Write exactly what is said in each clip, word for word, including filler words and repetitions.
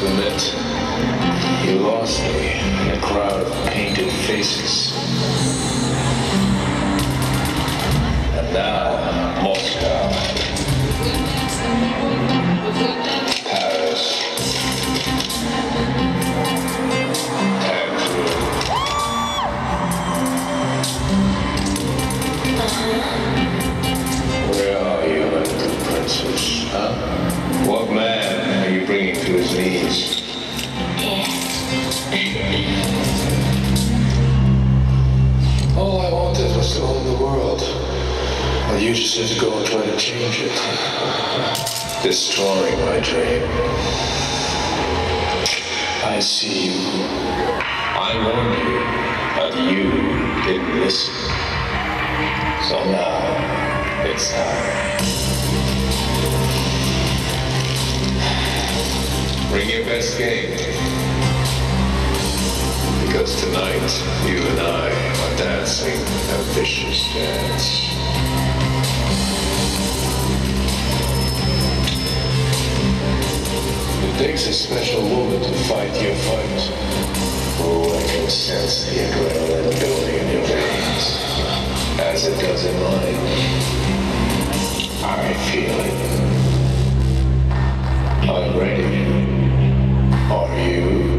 to admit, you lost me in a crowd of painted faces. And now, Moscow, Paris, Cancun. Where are you, my little princess, huh? What man are you bringing to his knees? All I wanted was to own the world. But you just had to go and try to change it. Destroying my dream. I see you. I warned you, but you didn't listen. So now, it's time. Bring your best game. Because tonight, you and I are dancing a vicious dance. It takes a special woman to fight your fight. Oh, I can sense the adrenaline building in your veins, as it does in mine. I feel it. I'm ready. Are you?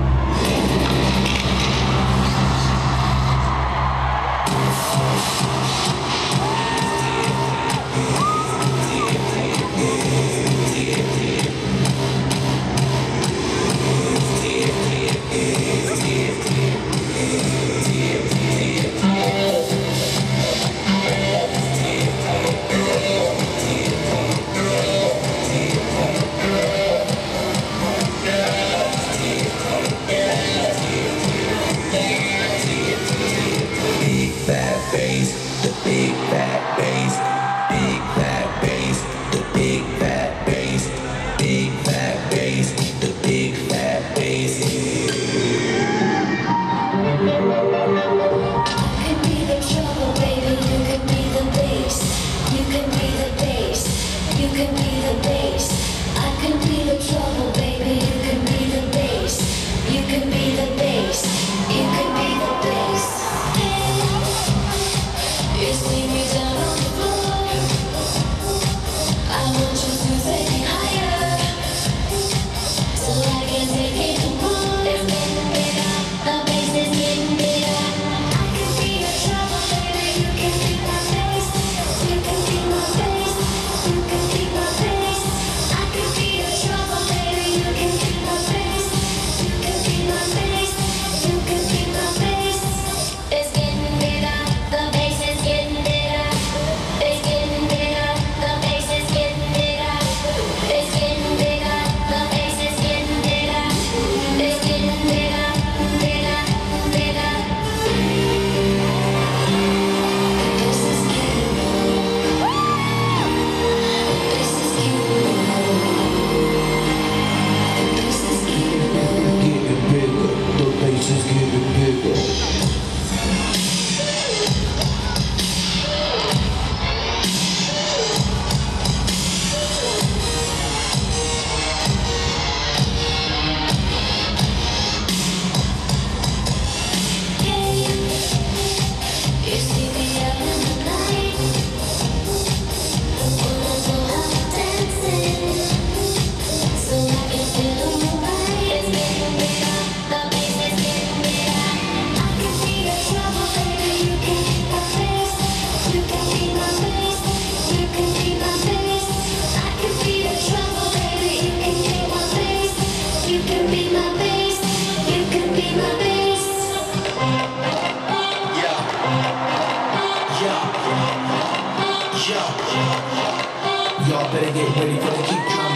Y'all better get ready for the kick drum.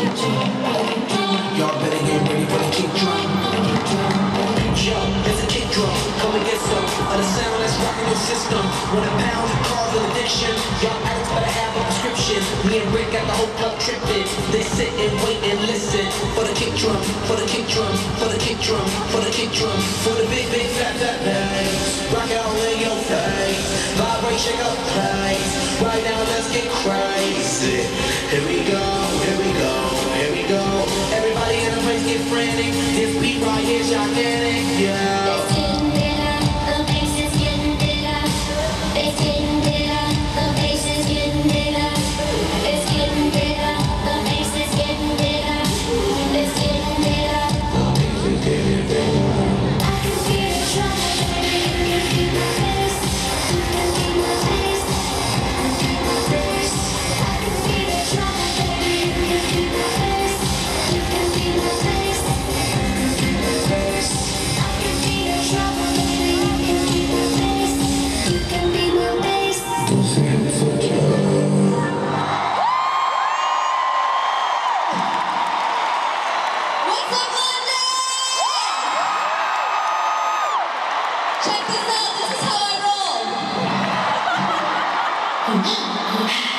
Y'all better get ready for the kick drum. Yo, it's a kick drum. Come and get some of the sound that's rocking your system. When a pound cause an addiction, y'all addicts better have a prescription. Me and Rick got the whole club tripping. They sit and wait and listen for the kick drum, for the kick drum, for the kick drum, for the kick drum, for the big, big fat, fat bass. Rock out in your face, vibrate, shake up place. Right now, let's get crazy. Here we go, here we go, here we go. Everybody in the place get Uh.